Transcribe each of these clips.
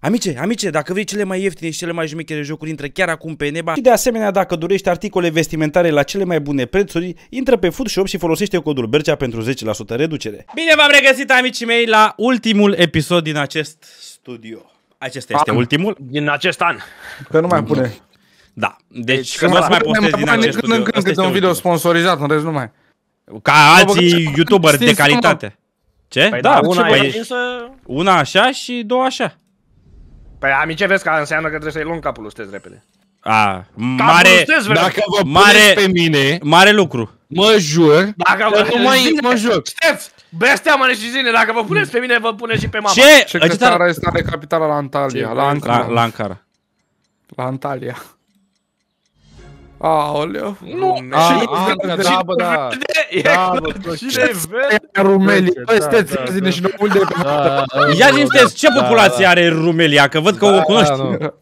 Amice, dacă vrei cele mai ieftine și cele mai șmechere jocuri, intră chiar acum pe Neba. Și de asemenea, dacă dorești articole vestimentare la cele mai bune prețuri, intră pe Foodshop și folosește codul Bercea pentru 10% reducere. Bine v-am regăsit, amicii mei, la ultimul episod din acest studio. Acesta este ultimul. Din acest an. Că nu mai pune. Da, deci că nu o să mai postez din acest studio. Când câte un video sponsorizat, în rest nu mai. Ca alții youtuberi de calitate. Ce? Păi da, una așa și două așa. Păi amice, vezi că înseamnă că trebuie să-i luăm capul ustez repede. Mare, dacă vă puneți pe mine, mare lucru. Mă jur, dacă nu mai mă joc. Știți, bestea-mă și zine, dacă vă puneți pe mine, vă puneți și pe mama. Ce? Ce țara este are capitala la Antalya. La Ankara. La Antalya. Aoleu. Nu. Da, bă, da. Cine vede? Rumelia. Ăsteți, zine și nomul de pe... Ia zi-mi, ce populație are Rumelia? Că văd că o cunoști.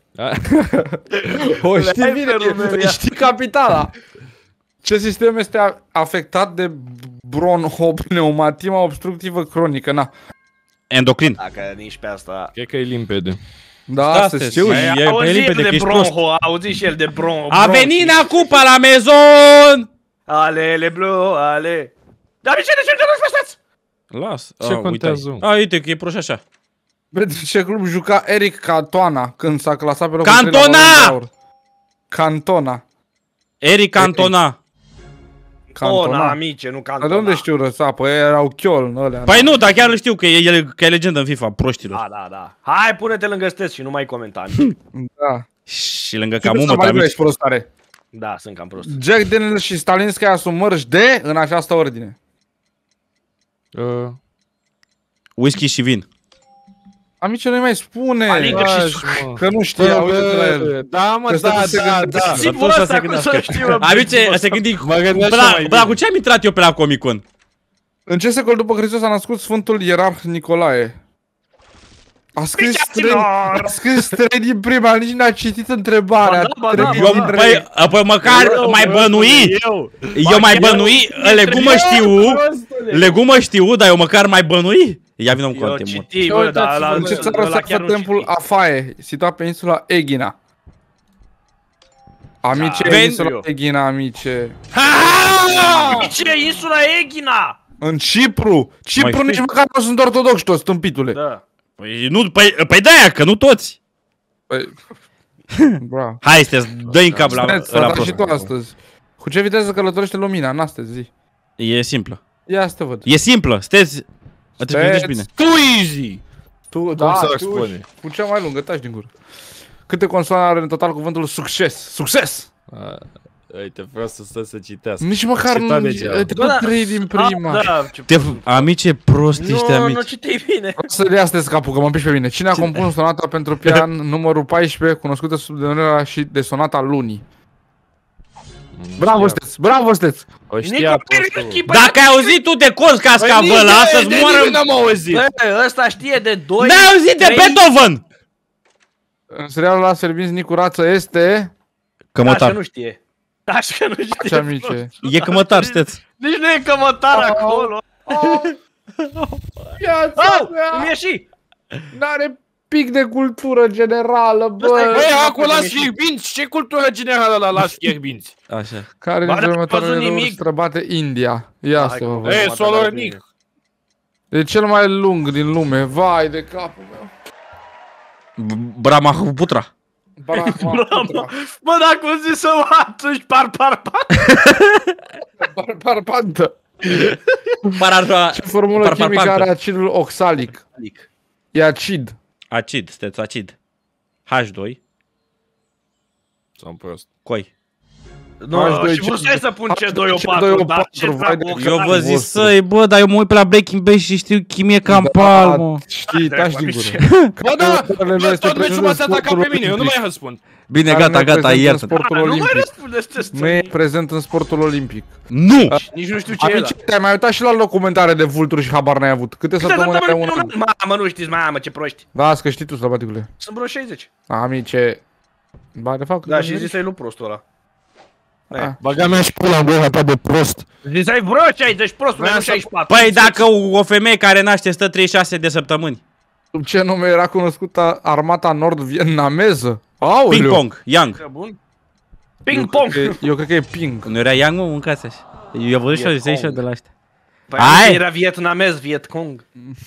O știi bine, știi capitala. Ce sistem este afectat de bronhopneumatima obstructivă cronică? Na. Endocrin. Dacă nici pe asta... Cred că e limpede. Da, astăzi știu. Auzi de bronho, auzi și el de bronho. A venit Nacupa la mezon! Ale, bleu, ale. Dar de ce nu stați? Las. Ce contează? Uite că e proș așa. Pentru ce club juca Eric Cantona când s-a clasat pe locul Cantona! Eric Cantona. Cantona, amice, nu Cantona. Dar de unde știu răsa? Păi erau Chiol, ălea. Păi nu, dar chiar îl știu că e legendă în FIFA, proștilor. Da. Hai, pune-te lângă Steț și nu mai comenta. Da. Și lângă camumă, amici. Da, sunt cam prost. Jack Daniels și Stalinskaya sunt mărși de în această ordine. Whisky și vin. Amice, nu-i mai spune. Că nu știa, uite-te la el. Da, mă, da. Tipul ăsta cum să știu. Amice, se gândi, bă, cu ce am intrat eu pe la Comic-Con? În ce secol după Hristos a născut Sfântul Ierarh Nicolae? A scris trei din prima, nici n-a citit întrebarea. Păi măcar mai bănui. Eu mai bănui, legumă știu, dar eu măcar mai bănui. Ia vină-mi cu alte mult. În ce țară se află templul Afae, situat pe insula Egina? Amice, insula Egina, amice. Amice, insula Egina! În Cipru! Cipru nici măcar nu sunt ortodoxi toți, tâmpitule. Da. Păi de-aia, că nu toți. Bravo. Hai, Steț, dă-i în cap la prost. Și tu astăzi. Cu ce viteză călătorește lumina în astăzi, zi? E simplă. Ia să te văd. E simplă, Steț. Te gândești bine. Tu easy! Tu, da, cu cea mai lungă, taci din gură. Câte consoane are în total cuvântul succes? Succes! Uite, vreau să stă să citească. Nici măcar nu, te dă 3 din prima. Amice, prost ești, amici. Nu citei bine. Să le astăzi capul, că mă împiși pe mine. Cine a compus sonata pentru pian numărul 14, cunoscută sub denumirea și de sonata lunii? Bravo, Steț! O știa Dacă ai auzit tu de Cos Cascavel, să-ți moară... n-am auzit! Ăsta știe de 2... N-ai auzit de Beethoven! În serialul la Servinți Nicu Rață este... Cămătar. Așa nu știe. Așa nu știe. Ce amice? E cămătar, Steț. Nici nu e cămătar acolo. Îmi ieși! N-are pic de cultură generală, bă. Băi, acolo las fierbinți! Ce cultură generală la las fierbinți? Așa. Care dintre următoarele lor străbate India? Ia să vă văd. Solornic! E cel mai lung din lume. Vai de capul meu. Brahmaputra. Bă, dacă o zi să o atunci Parpantă. Ce formulă Par chimică are acidul oxalic? E acid. Acid, Steț, acid. H2. Sunt prost. Coi. Nu, și vrei să pun C2O4, dar ce eu vă zic să-i, bă, dar eu mă uit pe la Breaking Bad și știu chimie cam pal, mă. Știi, taci din gură. Bă, da, tot meciul m-ați atacat pe mine, eu nu mai răspund. Bine, gata, iartă. Nu mai răspundeți. Nu e prezent în sportul olimpic. Nu! Nici nu știu ce e ăla. Te-ai mai uitat și la documentare de vulturi și habar n-ai avut. Câte săptămâni are un an? Mamă, nu știți, mamă, ce proști. Las că știi tu, slăbaticule. Sunt vreo 60. Amice. Ba, de fapt, da, și zi să-i lup prostul ăla. Baga mea și pula în gura ta de prost. Zi să-i vreo 60 prostul, nu 64. Păi dacă o femeie care naște stă 36 de săptămâni. Sub ce nume era cunoscută armata nord-vietnameză? Aoleu! Ping-pong, Yang. Bun. Ping-pong! Eu cred că e ping. Nu era Yang, mă, mâncați așa. Eu am văzut și eu Vietcong. de la ăștia. Păi Hai! era vietnamez, Vietcong.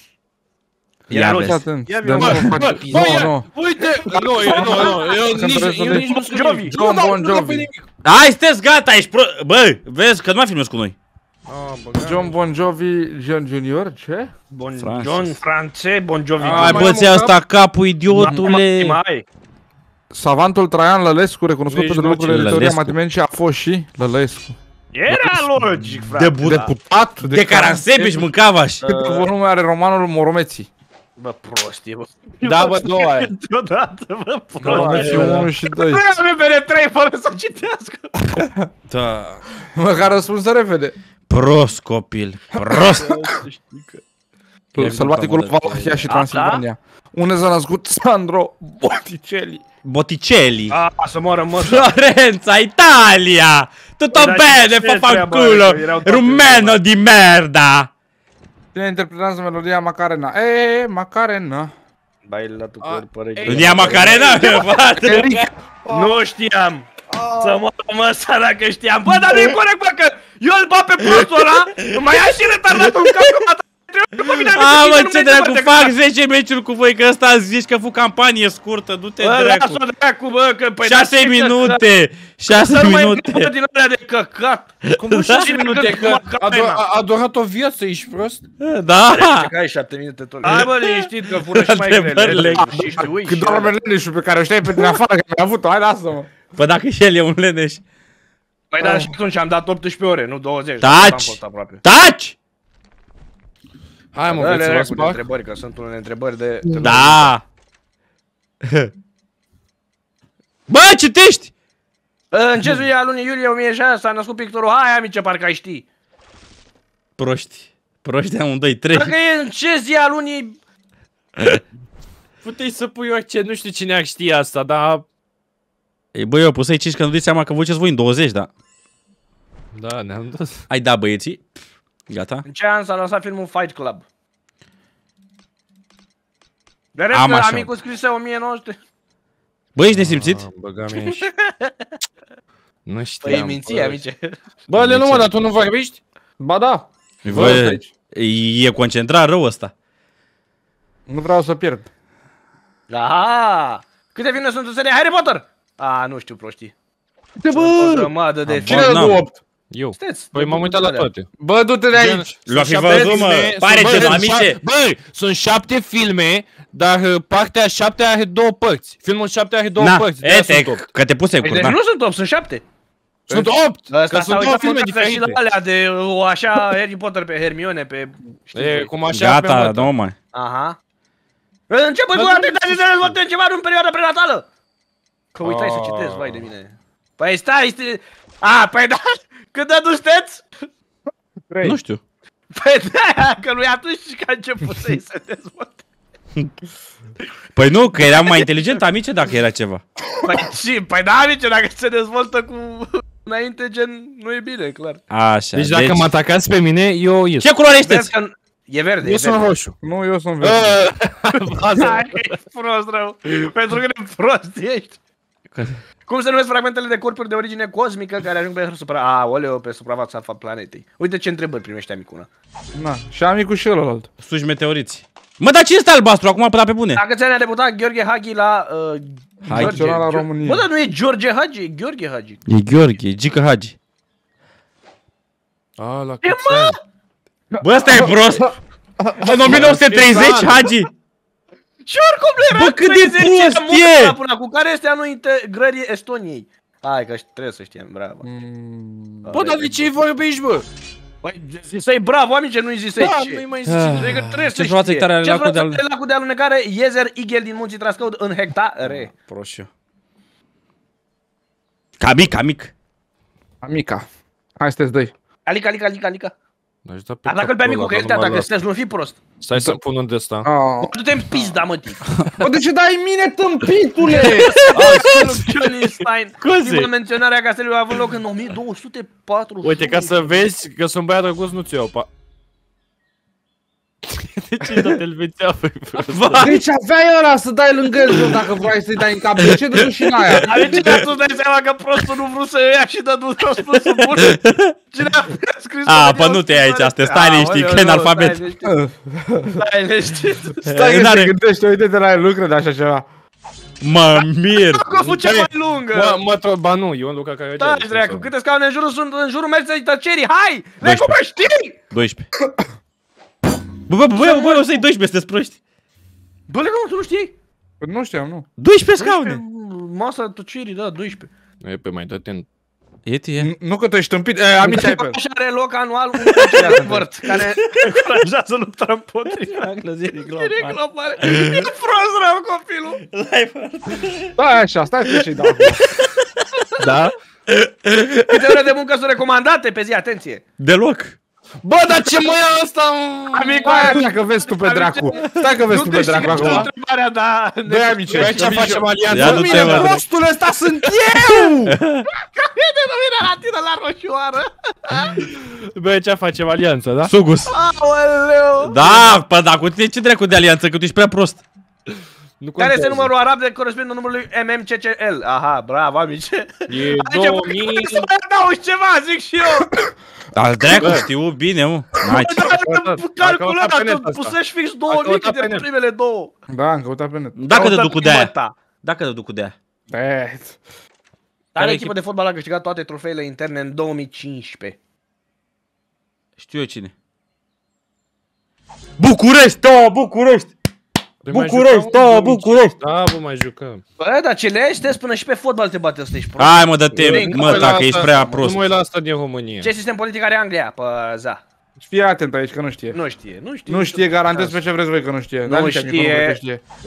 Ia Era vezi. ruș. Atent, Ia dar nu vezi, mă faci... Nu. Uite! Nu, eu nici nu scriu nimic. John Bon Jovi. Hai, sunteți gata, ești pro... Bă, vezi că nu mai filmezi cu noi. John Bon Jovi Junior, ce? John France, Bon Jovi. Hai, bă, ți-a asta capul, idiotule. Mai. Savantul Traian Lălescu, recunoscut Nici pentru nu lucrurile știu. de teoria Lălescu. matematice, a fost și Lălescu. Era logic, frate. Deputat De Caransebeș mâncavaș. Câte volume are romanul Moromeții? Bă, prostie, bă. Da, bă, două aia. Deodată, bă, prostie. Moromeții 1 și 2. Nu am MBR3 fără să citească. Da. Măcar răspunsă repede. Prost copil, prost. Sălbaticul Valahia și Transilvania. Unde s-a născut Sandro Botticelli? Botticelli. Să moară, mă. Florența, Italia. Tutto Era bene, ce fa treabă, fanculo. că erau toate Rumeno treaba. di merda. Cine interpretează melodia Macarena? Macarena. Baila tu corpo, Ia Macarena, frate. Nu știam. Să moară, mă, dacă știam. Bă, dar nu-i corect, bă, că eu îl bat pe prostul ăla, mai ia și retardatul în cap, că m-a A, mă, ce dracu, fac 10 meciuri cu voi, că ăsta zici că fu campanie scurtă, du-te dracu. Lasă-o dracu, bă, că... 6 minute, 6 minute. Să nu mai din alea de căcat. Cum 6 minute? Că a durat o viață, ești prost? Da. Că ai 7 minute tot. Hai, bă, liniștit, că fură și mai Întrebările. grele. Și știu, ui, Cât și doar alea. Leneșul pe care o știai pe tine afară, că mi-a avut-o, hai lasă-mă. Păi dacă și el e un leneș. Păi, dar și atunci am dat 18 ore, nu 20. Taci! Am fost aproape. Taci! Hai, mă, Dă-le vreți să vă cu spac? întrebări, că sunt unele întrebări de... Da. Bă, citești! În ce zi a lunii iulie 1600 s-a născut pictorul? Hai, amice, parcă ai ști. Proști. Proști amândoi, 3. Dacă e în ce zi a lunii... Puteai să pui accent, nu știu cine ar ști asta, dar... Ei, bă, eu pus să-i 5 că nu dai seama că vă duceți voi în 20, da. Da, ne-am dus. Ai da, băieții. Gata. În ce an s-a lansat filmul Fight Club? De Am rest, așa. amicul scrise 1900. Bă, ești nesimțit? Băga mea și... Nu Păi știam. minții, amice. Bă, Lelu, mă, dar tu nu vorbești? Ba da, Bă, e concentrat rău ăsta. nu vreau să pierd. Aha! Câte filme sunt în serie Harry Potter? A, nu știu, prostii. De O grămadă de Cine filme. n-am. dă 8? Eu. Sunteți, Păi m-am uitat la toate. Bă, du-te de aici! L-a fi văzut, mă. Pare ceva, amice. Băi, sunt 7 filme, dar partea 7 are 2 părți. Filmul 7 are 2 Na, părți, de-aia sunt ete, 8. că te puse Deci cur, da. nu sunt 8, sunt 7. Sunt 8! Că Ăsta s-a sunt 2 uitat filme măcar și la diferite. alea de o așa Harry Potter pe Hermione, pe... știi E, voi. cum așa Gata, pe nu mai. Aha. Început cu atâta zi de dezvoltă în ceva în perioada prenatală. Că uitai să citesc, vai de mine. Păi stai, a, păi da, cât de dusteți? Nu știu. Păi da, că nu-i atunci că a început să-i se dezvolte. Păi nu, că eram mai inteligent, amice, dacă era ceva. Păi și, păi da, amice, dacă se dezvoltă cu înainte, gen, nu e bine, clar. Așa, Deci dacă mă atacați pe mine, eu ies. Ce culoare Vezi sunteți? că e verde, Eu e sunt verde. roșu. Nu, eu sunt verde. Hai, ești prost rău, pentru că de prost ești. Cum se numesc fragmentele de corpuri de origine cosmică care ajung pe suprafața planetei? Uite ce întrebări primește amicul. Na, și amicul și ălălalt. Suși meteoriți. Mă, dar cine este albastru? Acum pe bune. Dacă ți-a debutat Gheorghe Hagi la... Naționala României. Bă, dar nu e George Hagi, e Gheorghe Hagi. E Gheorghe, e Gică Hagi. A, la câți ani? Bă, ăsta e prost. În 1930, Hagi. Și oricum nu era Bă, cât de 30 prost mult e! până acum, care este anul integrării Estoniei? Hai că trebuie să știam, bravo. Bă, dar de ce vorbești, bă? Păi, zisei bravo, amice, nu-i zisei Da, ce. nu-i mai zice. Adică trebuie să Ce față știe. tare are Ce lacul de față are lacul de alunecare Iezer Igel din munții Trascăud în hectare? Prost eu. Camic. Amica. Hai, sunteți doi. Alica. Atacă-l Atacă-l pe amicul, că el te atacă, sunteți, nu fi prost. Stai să-mi pun unde ăsta. Oh. Du-te în pizda, mătii. Bă, de ce dai mine, tâmpitule? Primul menționarea castelului a avut loc în 1204. Uite, ca să vezi că sunt băiat drăguț, nu ți-o pa. De ce tot Elveția, băi, prost? Deci aveai ăla să dai lângă el jos dacă vrei să-i dai în cap. De ce duci și în aia? Dar de ce tu dai seama că prostul nu vrut să ia și dă dus răspunsul bun? Cine a scris? A, pă nu te ia aici, astea, stai liniștit, că e analfabet. Stai liniștit. Stai că te gândești, uite-te la el, nu crede așa ceva. Mă mir. Că a făcut cea mai lungă. Ba nu, eu Luca care Stai, dracu, câte scaune în jurul sunt în jurul mesei tăcerii, hai! Lecu, bă, știi? 12. Bă, o să-i 12, sunteți proști. Bă, Lecu, tu nu știi? Păi nu știam, nu. 12 scaune. Masa tăcerii, da, 12. E pe mai atent. E. Nu că tu ești tâmpit, amici ai pe el. Așa are loc anual un concert care încurajează lupta împotriva Încălzirii globale. E prost rău copilul. Stai așa, stai că și dau. Da? Câte ore de muncă sunt recomandate pe zi, atenție. Deloc. Bă, dar ce mă ia ăsta? Stai că vezi tu pe dracu. Stai că vezi tu pe dracu acum. Întrebarea, da. Doi amici, Aici facem Ia alianță. du-te, mă. prostul ăsta sunt eu! Vede, nu vine la tine la roșioară. Bă, aici facem alianță, da? Sugus. Aoleu. Da, pă, da, cu tine ce dracu de alianță, că tu ești prea prost. Nu Care este contează. numărul arab de corespundent numărului MMCCL? Aha, bravo, amici. E Aici, 2000... puteți să mai adaugi ceva, zic și eu. Dar dracu, știu bine, mă. N-ai ce. Calculă, dacă pusești fix 2000 de primele două. Da, am căutat pe net. Dacă te duc cu de-aia. Dacă te duc cu de-aia. Care echipă de fotbal a câștigat toate trofeele interne în 2015? Știu eu cine. București, da, București! București, da, București! Da, bă, mai jucăm. Bă, dar ce le stes până și pe fotbal te bate să ești prost. Hai mă, dă-te, mă, dacă ești prea prost. Nu mă la asta din România. Ce sistem politic are Anglia? Păza. Fii atent aici că nu știe. Nu știe, nu știe. Nu știe, garantez pe ce vreți voi că nu știe. Nu știe.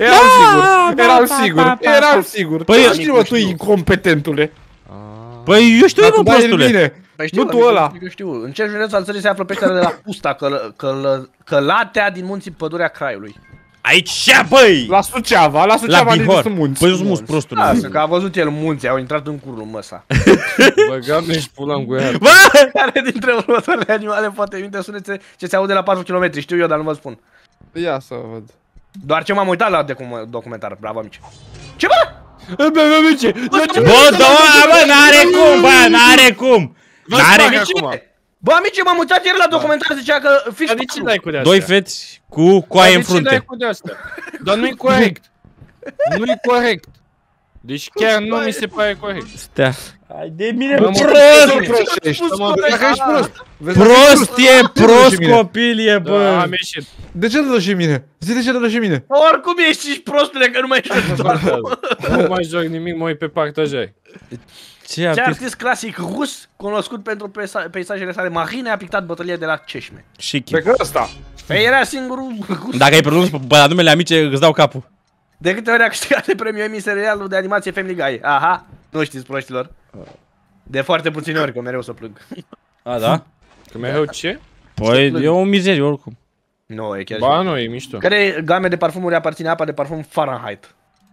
Eram sigur. Păi, știi mă, tu incompetentule. Păi eu știu, mă, prostule. Păi știu, Nu tu ăla. Eu știu. În ce județ al țării se află peștera de la Pusta, Călatea din munții Pădurea Craiului? Aici, băi! La Suceava, la Suceava nici nu sunt munți. Păi eu sunt munți, prostule. Lasă, că a văzut el munții, au intrat în curul măsa. Băgam și pula în guiar. Bă! Care dintre următoarele animale poate emite sunete ce se aude la 4 km? Știu eu, dar nu vă spun. Ia să văd. Doar ce m-am uitat la documentar, bravo amici. Ce bă? Bă, Bă, bă, n-are cum, bă, n-are cum! N-are acum. Bă, amici, m-am uitat ieri la documentar, zicea că fix Dar de ce dai cu de-astea? Doi feți cu coaie în Dar de ce dai frunte. cu de-astea? Dar nu-i corect. Nu-i corect. Deci chiar nu mi se pare corect. Stea. Hai de mine, Bă, mă, prost! Dacă ești prost. Prost e, prost copil e, Da, bă! am ieșit. De ce te dă și mine? Zi de ce te dă și mine? Oricum ești prostule, că nu mai ești Nu mai joc nimic, mă uit pe partajai. Ce Ce artist? artist clasic rus, cunoscut pentru peisajele sale marine, a pictat bătălia de la Ceșme? Șichi. Pe că ăsta. Păi era singurul rus. Dacă ai pronunț pe la numele amice, îți dau capul. De câte ori a câștigat de premiu Emmy serialul de animație Family Guy? Aha, nu știți proștilor. De foarte puține ori, că mereu să plâng. A, da? Că mereu ce? Păi e o mizerie oricum. Nu, e chiar Ba, nu, e mișto. Care game de parfumuri aparține apa de parfum Fahrenheit?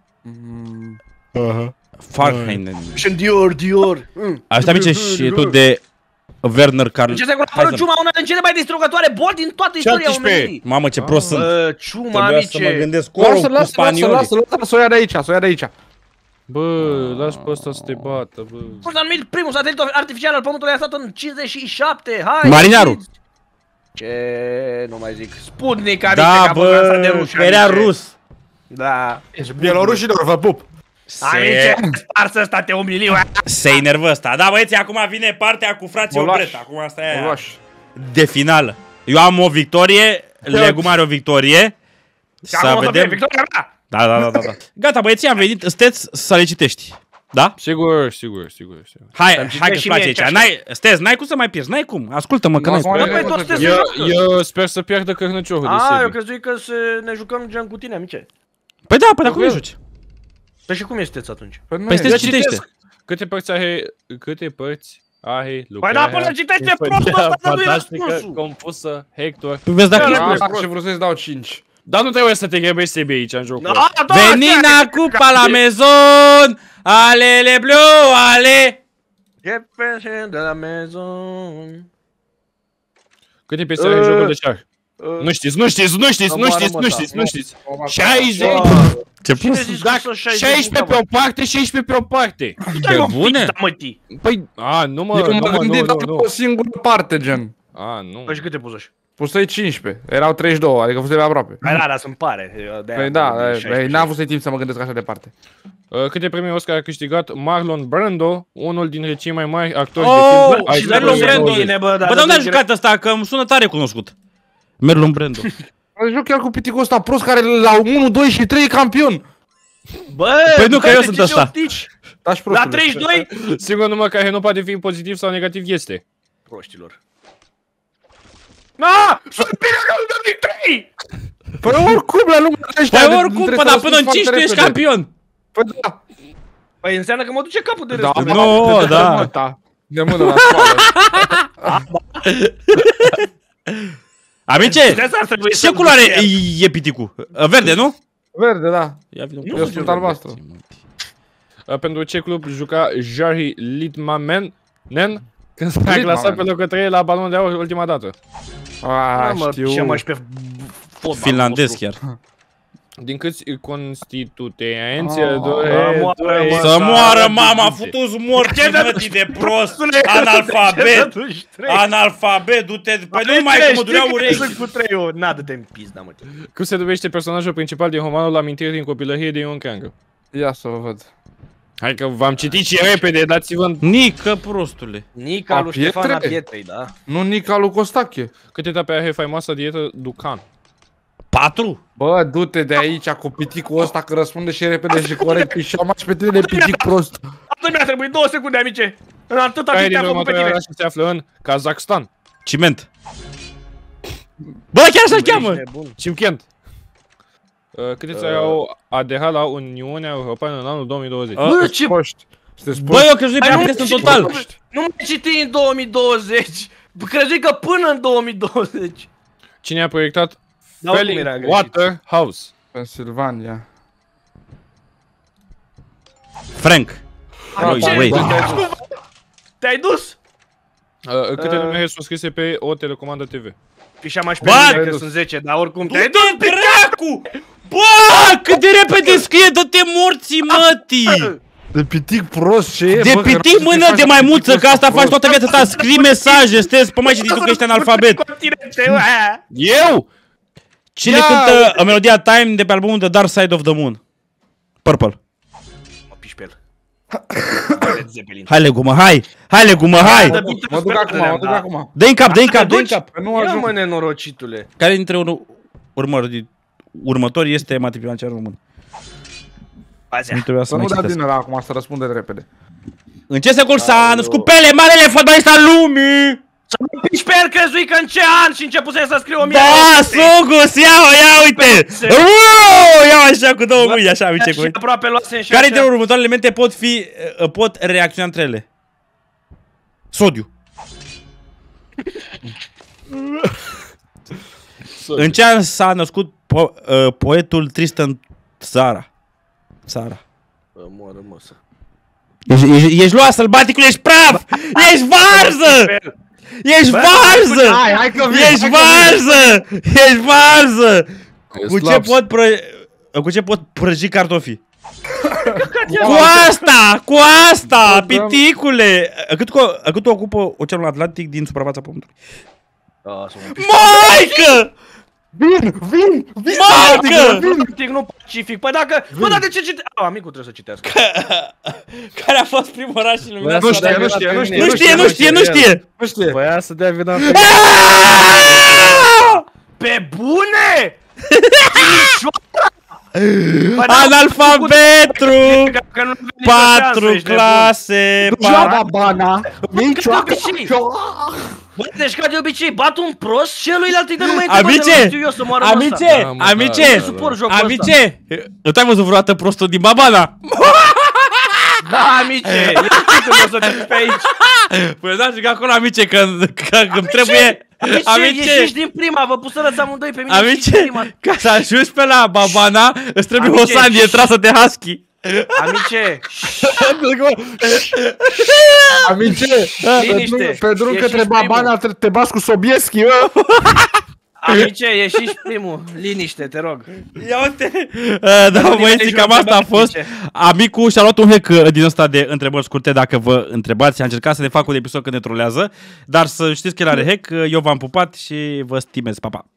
Fahrenheit. Și Dior. Asta amice și tu de Werner Karl. În ce secol a apărut ciuma, una din cele mai distrugătoare boli din toată istoria 17. omenirii? Mamă, ce prost sunt. Ciuma, Trebuia să mă amice. gândesc Lasă, cu spanioli. lasă, să o ia de aici, să o ia de aici. Bă, las pe ăsta să te bată, bă. Fost anumit primul satelit artificial al Pământului lansat în 57. Hai! Marinaru. știți? Ce? Nu mai zic. Sputnik, amice, Da, că a fost lansat de bă, ruși, că era amice. rus. Da. Bielorușilor, vă pup. Amice, stars ăsta te umiliu. Se enervă ăsta. Da, băieți, acum vine partea cu frații O lași. Obret. Acum asta e O lași. de finală. Eu am o victorie, Legum are o victorie. Să vedem. Victoria mea. Da. Gata, băieții, am venit. Sunteți să le citești. Da? Sigur. Hai Să-mi că-ți citești și place mie aici. N-ai cum să mai pierzi, n-ai cum. Ascultă-mă că n-ai cum. Bă, păi toți sunteți să jucă. Eu sper să pierdă cărnăciorul de A, eu Sebi. crezui că ne jucăm gen cu tine, amice. Păi da, păi cum le joci? Păi și cum sunteți atunci? Păi sunteți citește. Câte părți are Păi da, până citește prostul ăsta, nu e fantastică, răspunsul. compusă, Hector. Păi vezi dacă ești Asta și vreau să-ți dau 5. Dar nu trebuie să te grăbești Sebi aici în jocul ăsta. Venina cupa la mezon, alele bleu, ale. E pe de la mezon. Câte piese are jocul de șah? Nu știți. 60. Ce Cine prost. zici că Dacă sunt 16 pe o parte, 16 pe o parte. Dai o bune? pizza, mătii. Păi, nu mă, Eu mă gândit la nu. o singură parte, gen. Nu. Păi și câte puzoși? Pus să-i 15, erau 32, adică fusei aproape. Hai, da, să-mi pare. Păi da, n-am avut timp să mă gândesc așa departe. Câte premii Oscar a câștigat Marlon Brando, unul dintre cei mai mari actori de Oh, film ai și Marlon secolului Brando. 20. Bă, Bă, dar unde a jucat ăsta? Că îmi sună tare cunoscut. Marlon Brando. Mă joc chiar cu piticul ăsta prost care la 1, 2 și 3 e campion. Bă, Păi nu, că eu sunt ce ăsta. optici? Da, și La prostule. 32? Singurul număr care nu poate fi pozitiv sau negativ este. Proștilor. Na! Sunt bine că nu dă victorii! Păi oricum la lumea ăștia. Păi oricum, până în 5 tu ești campion. Păi da. Păi înseamnă că mă duce capul de Da, restul. Nu, da. De mână la spală. Amice, ce culoare e piticul? Verde, nu? Verde, da. Ia vină. Eu sunt albastru. Pentru ce club juca Jari Litmanen când s-a Litmanen. clasat pe locul 3 la balonul de aur ultima dată? Știu. Ce mă și pe fotbal. Finlandez chiar. Din câți constituenți Să moară mama, futu-ți morți, mătii de prost, analfabet, analfabet, du-te, păi nu mai că mă dureau urechi. Sunt cu 3 ori, n-a, dă-te în pizda, mă. Cum se numește personajul principal din romanul Amintiri din copilărie de Ion Creangă? Ia să vă văd. Hai că v-am citit și repede, dați-vă Nică, prostule. Nica lui Pietre? Ștefana Pietrei, da? Nu Nica lui Costache. câte etape are faimoasa dietă Ducan? 4? Bă, du-te de aici cu piticul ăsta că răspunde și repede și corect. Pișeam și pe tine de pitic prost. Atât mi-a trebuit 2 secunde, amice. În atâta Care timp din te-am făcut pe următoarele tine. orașe se află în Kazakhstan? Ciment. Bă, chiar așa-l cheamă. Ești nebun. Chimkent. Câte țări au aderat la Uniunea Europeană în anul 2020? Bă, ce... Proști. Sunteți Bă, proști. eu crezui pe amintesc în total. Nu mai citi în 2020. Crezui că până în 2020. Cine a proiectat Da, oricum era Felling greșit. Waterhouse? Pennsylvania. Frank. Amice, wait. te-ai dus? Câte numere sunt scrise pe o telecomandă TV? Pișeam și pe Bă! mine că sunt 10, dar oricum te-ai Du-te, dus. dracu! Bă, cât de repede scrie, dă-te morții, mătii! De pitic prost ce e, De bă, că pitic nu mână faci de maimuță, piticul că asta ăsta faci prost. toată viața ta, scrii mesaje, stai, pe mai citit tu că ești analfabet. Eu? Cine Ia! cântă melodia Time de pe albumul The Dark Side of the Moon? Purple. Mă piși pe el. Led Zeppelin. Hai, legumă, hai! Hai, legumă, hai! Mă duc acum, mă duc acum. Dă-i în cap, dă-i în cap, dă-i în cap! Că nu Ia ajung. mă, nenorocitule. Care dintre următorii este matematican român? Bazea. Nu trebuia să Să mai nu da citesc. din ăla acum, să răspunde repede. În ce secol s-a născut Pele, marele fotbalist al lumii? Să mă piși pe el, crezui că în ce an și începuse să scriu 1000. Da, Sugus, ia uite! Ia așa cu două mâini, așa, uite Și cu aproape luase și Care așa. dintre următoarele elemente pot reacționa între ele? Sodiu. În ce an s-a născut poetul Tristan Tzara? Bă, moră, mă, să... Ești luat sălbaticul, ești praf! Ești varză! Ești varză! Hai că vin, Ești hai că varză! Ești varză! Cu ce slaps. cu ce pot prăji cartofii? Cu asta! Cu asta! Piticule! Cât ocupă Oceanul Atlantic din suprafața Pământului? Da, să mă piși. Maică! Vin! Maică! Atlantic, nu Pacific. Păi dacă... Bă, dar de ce citească? Amicul trebuie să citească. Care a fost primul oraș iluminat? Nu știe, nu știe, nu știe. Nu știe! Nu știe. Voia să dea vina pe... Pe bune? Analfabetru! Că nu veni nicio 4 șansă, ești clase! Joaba bana! nebun. Bă, deci ca de obicei, bat un prost și eluilalt îi dă numai Amice! întrebări, nu știu eu să moară ăsta. Amice! Da, mă, Amice! da, da, suport jocul ăsta. Amice! Nu te-ai văzut vreodată prostul din Babana? Da, amice! Eu știu când o să te duci pe aici. Păi da, și acolo, amice, că îmi trebuie... Amice, ieșiți din prima, vă pus să lăsați amândoi pe mine, ieșiți din Amice, prima. ca să ajungi pe la Babana, îți trebuie o Amice, sandie trasă de husky. Amice, Amice! liniște. Pe drum Ieșiți către primul. Babana te bați cu Sobieschi, bă! Amice, ieși și primul. Liniște, te rog. Ia uite. Da, băieții, cam asta a fost. Amicul și-a luat un hack din ăsta de întrebări scurte, dacă vă întrebați. A încercat să ne facă un episod când ne trolează. Dar să știți că el are hack. Eu v-am pupat și vă stimez. Pa, pa.